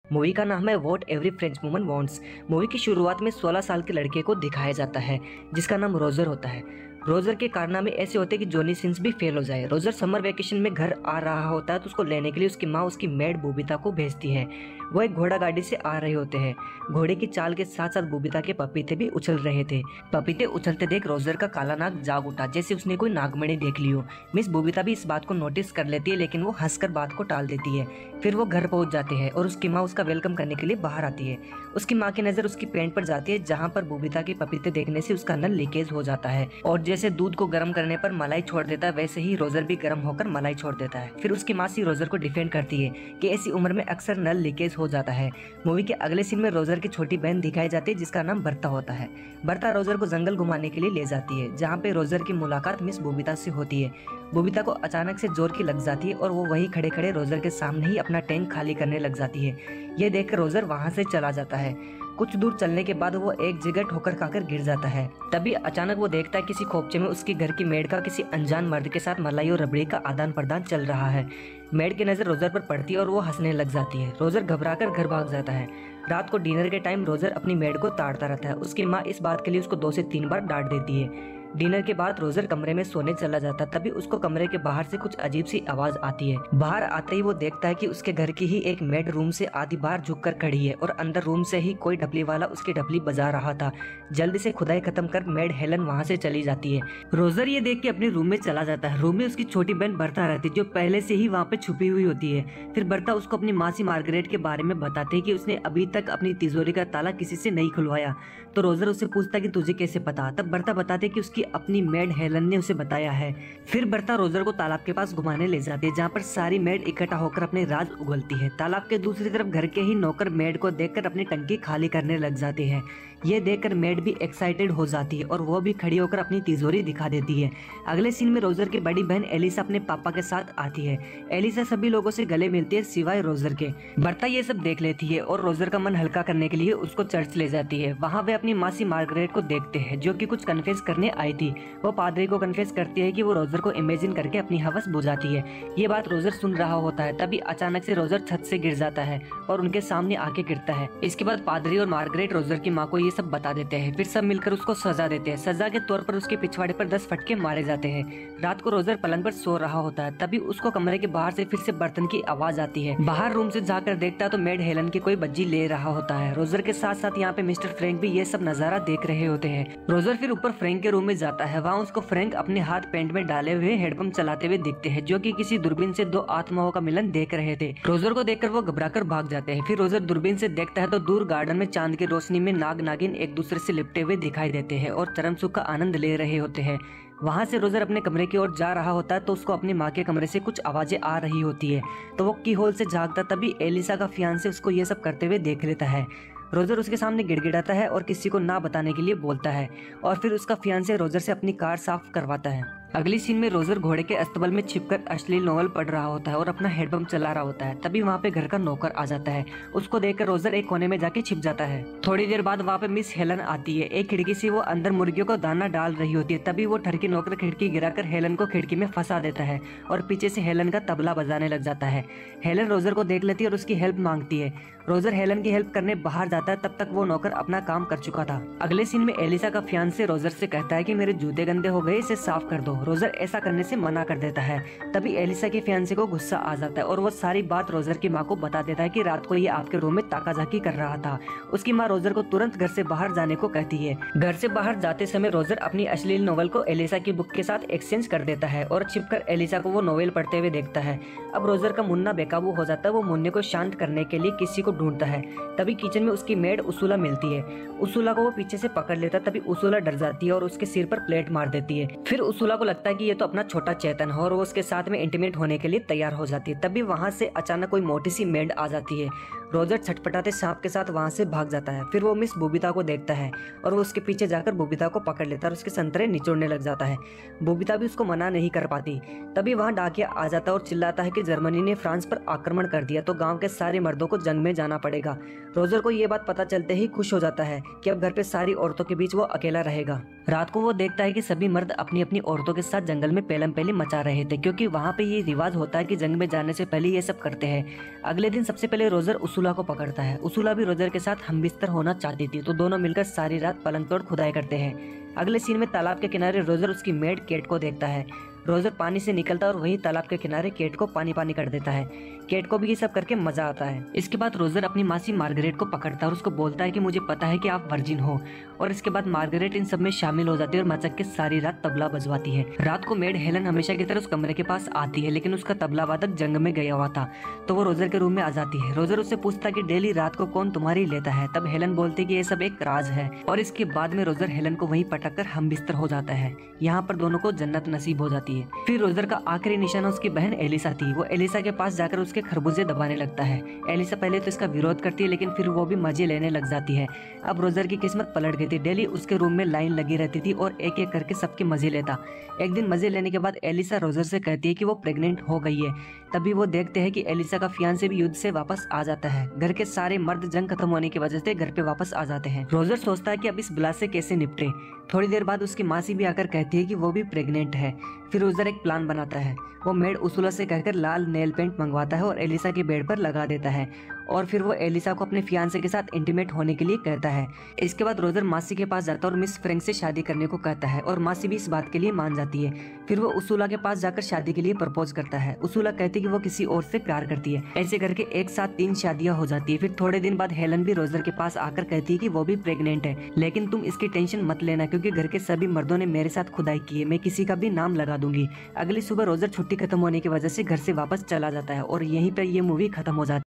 Movie का नाम है what every French woman wants. Movie की शुरुआत में 16 साल के लड़के को दिखाया जाता है जिसका नाम रोजर होता है। रोजर के कारनामे ऐसे होते हैं कि जॉनी सिंस भी फेल हो जाए। रोजर समर वेकेशन में घर आ रहा होता है तो उसको लेने के लिए उसकी माँ उसकी मेड बूबिता को भेजती है। वो एक घोड़ा गाड़ी से आ रहे होते हैं। घोड़े की चाल के साथ साथ बूबिता के पपीते भी उछल रहे थे। पपीते उछलते देख रोजर का काला नाक जाग उठा, जैसे उसने कोई नागमणि देख ली हो। मिस बूबिता भी इस बात को नोटिस कर लेती है, लेकिन वो हंसकर बात को टाल देती है। फिर वो घर पहुंच जाते हैं और उसकी माँ उसका वेलकम करने के लिए बाहर आती है। उसकी माँ की नजर उसकी पैंट पर जाती है जहाँ पर बूबिता के पपीते देखने से उसका नल लीकेज हो जाता है, और जैसे दूध को गर्म करने पर मलाई छोड़ देता है वैसे ही रोजर भी गर्म होकर मलाई छोड़ देता है। फिर उसकी मासी रोजर को डिफेंड करती है कि ऐसी उम्र में अक्सर नल लीकेज हो जाता है। मूवी के अगले सीन में रोजर की छोटी बहन दिखाई जाती है जिसका नाम बर्ता होता है। बर्ता रोजर को जंगल घुमाने के लिए ले जाती है जहाँ पे रोजर की मुलाकात मिस बूबिता से होती है। बूबिता को अचानक से जोर की लग जाती है और वो वहीं खड़े खड़े रोजर के सामने ही अपना टैंक खाली करने लग जाती है। ये देखकर रोजर वहाँ से चला जाता है। कुछ दूर चलने के बाद वो एक जगह ठोकर खाकर गिर जाता है। तभी अचानक वो देखता है किसी खोपचे में उसके घर की मेड का किसी अनजान मर्द के साथ मलाई और रबड़ी का आदान प्रदान चल रहा है। मेड की नजर रोजर पर पड़ती है और वो हंसने लग जाती है। रोजर घबराकर घर भाग जाता है। रात को डिनर के टाइम रोजर अपनी मेड को ताड़ता रहता है। उसकी माँ इस बात के लिए उसको 2 से 3 बार डांट देती है। डिनर के बाद रोजर कमरे में सोने चला जाता, तभी उसको कमरे के बाहर से कुछ अजीब सी आवाज आती है। बाहर आते ही वो देखता है कि उसके घर की ही एक मेड रूम से आधी बार झुककर खड़ी है और अंदर रूम से ही कोई ढपली वाला उसकी ढपली बजा रहा था। जल्दी से खुदाई खत्म कर मेड हेलन वहाँ से चली जाती है। रोजर ये देख के अपने रूम में चला जाता है। रूम में उसकी छोटी बहन बर्ता रहती है जो पहले से ही वहाँ पे छुपी हुई होती है। फिर बर्ता उसको अपनी मासी मार्गरेट के बारे में बताते है कि उसने अभी तक अपनी तिजोरी का ताला किसी से नहीं खुलवाया। तो रोजर उससे पूछता कि तुझे कैसे पता। तब बर्ता बताते कि उसकी अपनी मेड हेलन ने उसे बताया है। फिर बर्ता रोजर को तालाब के पास घुमाने ले जाती है जहाँ पर सारी मेड इकट्ठा होकर अपने राज उगलती है। तालाब के दूसरी तरफ घर के ही नौकर मेड को देखकर अपनी टंकी खाली करने लग जाते हैं। ये देखकर मेड भी एक्साइटेड हो जाती है और वो भी खड़ी होकर अपनी तिजोरी दिखा देती है। अगले सीन में रोजर की बड़ी बहन एलिसा अपने पापा के साथ आती है। एलिसा सभी लोगों से गले मिलती है सिवाय रोजर के। बर्ता ये सब देख लेती है और रोजर का मन हल्का करने के लिए उसको चर्च ले जाती है। वहाँ वे अपनी मासी मार्गरेट को देखते हैं जो कि कुछ कन्फेस करने आई थी। वो पादरी को कन्फेस करती है कि वो रोजर को इमेजिन करके अपनी हवस बुझाती है। ये बात रोजर सुन रहा होता है। तभी अचानक से रोजर छत से गिर जाता है और उनके सामने आके गिरता है। इसके बाद पादरी और मार्गरेट रोजर की माँ को ये सब बता देते हैं। फिर सब मिलकर उसको सजा देते हैं। सजा के तौर पर उसके पिछवाड़े पर 10 फटके मारे जाते हैं। रात को रोजर पलंग पर सो रहा होता है। तभी उसको कमरे के बाहर से फिर से बर्तन की आवाज आती है। बाहर रूम से जाकर देखता है तो मेड हेलन की कोई बज्जी ले रहा होता है। रोजर के साथ साथ यहाँ पे मिस्टर फ्रैंक भी ये सब नजारा देख रहे होते हैं। रोजर फिर ऊपर फ्रैंक के रूम में जाता है। वहाँ उसको फ्रैंक अपने हाथ पेंट में डाले हुए हेडपंप चलाते हुए दिखते हैं जो कि किसी दूरबीन से 2 आत्माओं का मिलन देख रहे थे। रोजर को देखकर वो घबराकर भाग जाते हैं। फिर रोजर दूरबीन से देखता है तो दूर गार्डन में चांद की रोशनी में नाग नागिन एक दूसरे से लिपटे हुए दिखाई देते हैं और चरम सुख का आनंद ले रहे होते हैं। वहाँ से रोजर अपने कमरे की ओर जा रहा होता है तो उसको अपनी माँ के कमरे से कुछ आवाजें आ रही होती है। तो वो की होल से झांकता, तभी एलिसा का फियांसे उसको ये सब करते हुए देख लेता है। रोजर उसके सामने गिड़गिड़ाता है और किसी को ना बताने के लिए बोलता है और फिर उसका फियांसे रोजर से अपनी कार साफ करवाता है। अगली सीन में रोजर घोड़े के अस्तबल में छिपकर अश्लील नोवेल पढ़ रहा होता है और अपना हेडपंप चला रहा होता है। तभी वहाँ पे घर का नौकर आ जाता है। उसको देखकर रोजर एक कोने में जाके छिप जाता है। थोड़ी देर बाद वहाँ पे मिस हेलन आती है। एक खिड़की से वो अंदर मुर्गियों को दाना डाल रही होती है। तभी वो ठरकी नौकर खिड़की गिराकर हेलन को खिड़की में फंसा देता है और पीछे से हेलन का तबला बजाने लग जाता है। हेलन रोजर को देख लेती है और उसकी हेल्प मांगती है। रोजर हेलन की हेल्प करने बाहर जाता है। तब तक वो नौकर अपना काम कर चुका था। अगले सीन में एलिसा का फियांसे रोजर से कहता है कि मेरे जूते गंदे हो गए, इसे साफ कर दो। रोजर ऐसा करने से मना कर देता है। तभी एलिसा के फियांसे को गुस्सा आ जाता है और वो सारी बात रोजर की माँ को बता देता है कि रात को ये आपके रूम में ताकाझाकी कर रहा था। उसकी माँ रोजर को तुरंत घर से बाहर जाने को कहती है। घर से बाहर जाते समय रोजर अपनी अश्लील नोवेल को एलिसा की बुक के साथ एक्सचेंज कर देता है और छिपकर एलिसा को वो नोवेल पढ़ते हुए देखता है। अब रोजर का मुन्ना बेकाबू हो जाता है। वो मुन्ने को शांत करने के लिए किसी को ढूंढता है। तभी किचन में उसकी मेड उसूला मिलती है। उसूला को वो पीछे से पकड़ लेता है। तभी उसूला डर जाती है और उसके सिर पर प्लेट मार देती है। फिर उसूला को लगता है कि ये तो अपना छोटा चेतन है और वो उसके साथ में इंटीमेट होने के लिए तैयार हो जाती है। तभी वहाँ से अचानक कोई मोटी सी मेड आ जाती है। रोजर छटपटाते सांप के साथ वहाँ से भाग जाता है। फिर वो मिस बूबिता को देखता है और वो उसके पीछे जाकर बूबिता को पकड़ लेता है और उसके संतरे निचोड़ने लग जाता है। बूबिता भी उसको मना नहीं कर पाती। तभी वहाँ डाकिया आ जाता है और चिल्लाता है कि जर्मनी ने फ्रांस पर आक्रमण कर दिया तो गाँव के सारे मर्दों को जंग में जाना पड़ेगा। रोजर को ये बात पता चलते ही खुश हो जाता है कि अब घर पे सारी औरतों के बीच वो अकेला रहेगा। रात को वो देखता है कि सभी मर्द अपनी अपनी औरतों के साथ जंगल में पेलम पेली मचा रहे थे, क्योंकि वहाँ पे ये रिवाज होता है कि जंग में जाने से पहले ये सब करते हैं। अगले दिन सबसे पहले रोजर उसूला को पकड़ता है। उसूला भी रोजर के साथ हमबिस्तर होना चाहती थी, तो दोनों मिलकर सारी रात पलंग तोड़ खुदाई करते हैं। अगले सीन में तालाब के किनारे रोजर उसकी मेड केट को देखता है। रोजर पानी से निकलता है और वहीं तालाब के किनारे केट को पानी पानी कर देता है। केट को भी ये सब करके मजा आता है। इसके बाद रोजर अपनी मासी मार्गरेट को पकड़ता है और उसको बोलता है कि मुझे पता है कि आप वर्जिन हो। और इसके बाद मार्गरेट इन सब में शामिल हो जाती है और मचक के सारी रात तबला बजवाती है। रात को मेड हेलन हमेशा की तरह उस कमरे के पास आती है, लेकिन उसका तबला वादक जंग में गया हुआ था, तो वो रोजर के रूम में आ जाती है। रोजर उससे पूछता है कि डेली रात को कौन तुम्हारी लेता है। तब हेलन बोलती है कि ये सब एक राज है, और इसके बाद में रोजर हेलन को वहीं पटक कर हम बिस्तर हो जाता है। यहाँ पर दोनों को जन्नत नसीब हो जाती है। फिर रोजर का आखिरी निशाना उसकी बहन एलिसा थी। वो एलिसा के पास जाकर उसके खरबूजे दबाने लगता है। एलिसा पहले तो इसका विरोध करती है, लेकिन फिर वो भी मजे लेने लग जाती है। अब रोजर की किस्मत पलट गई थी। डेली उसके रूम में लाइन लगी रहती थी और एक एक करके सबके मजे लेता। एक दिन मजे लेने के बाद एलिसा रोजर से कहती है कि वो प्रेग्नेंट हो गई है। तभी वो देखते हैं कि एलिसा का फियांसे भी युद्ध से वापस आ जाता है। घर के सारे मर्द जंग खत्म होने की वजह से घर पे वापस आ जाते हैं। रोजर सोचता है कि अब इस बला से कैसे निपटे। थोड़ी देर बाद उसकी मासी भी आकर कहती है कि वो भी प्रेग्नेंट है। फिर रोजर एक प्लान बनाता है। वो मेड उसूला से कहकर लाल नेल पेंट मंगवाता है और एलिसा के बेड पर लगा देता है, और फिर वो एलिसा को अपने फियांसे के साथ इंटीमेट होने के लिए कहता है। इसके बाद रोजर मासी के पास जाता है और मिस फ्रैंक से शादी करने को कहता है, और मासी भी इस बात के लिए मान जाती है। फिर वो उसूला के पास जाकर शादी के लिए प्रपोज करता है। उसूला कहती है कि वो किसी और से प्यार करती है। ऐसे करके एक साथ 3 शादियां हो जाती है। फिर थोड़े दिन बाद हेलन भी रोजर के पास आकर कहती है कि वो भी प्रेग्नेंट है, लेकिन तुम इसकी टेंशन मत लेना, क्योंकि घर के सभी मर्दों ने मेरे साथ खुदाई की है, मैं किसी का भी नाम लगा दूंगी। अगली सुबह रोजर छुट्टी खत्म होने की वजह से घर से वापस चला जाता है, और यहीं पर ये मूवी खत्म हो जाती है।